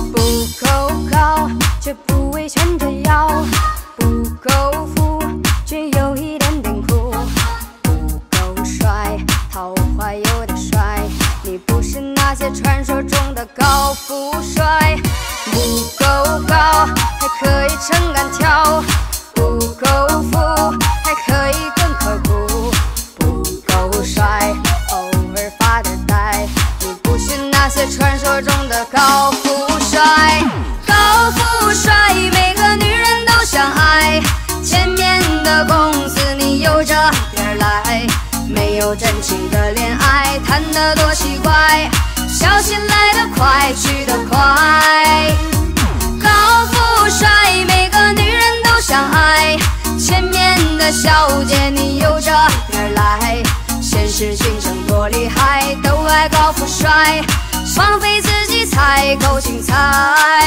不够高，却不会蜷着腰；不够富，却有一点点酷；不够帅，桃花有点帅。你不是那些传说中的高富帅。不够高，还可以撑杆跳；不够富，还可以更刻苦；不够帅，偶尔发点呆。你不是那些传说中的高富帅。高富帅，每个女人都想爱。前面的公司你有着点来，没有真情的恋爱，谈得多奇怪。小心来得快，去得快。高富帅，每个女人都想爱。前面的小姐你有着点来，现实竞争多厉害，都爱高富帅，放飞自己才够精彩。